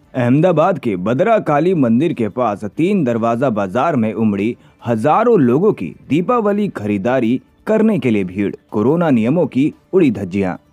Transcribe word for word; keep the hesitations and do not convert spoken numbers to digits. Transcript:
अहमदाबाद के बदरा काली मंदिर के पास तीन दरवाजा बाजार में उमड़ी हजारों लोगों की दीपावली खरीदारी करने के लिए भीड़। कोरोना नियमों की उड़ी धज्जियां।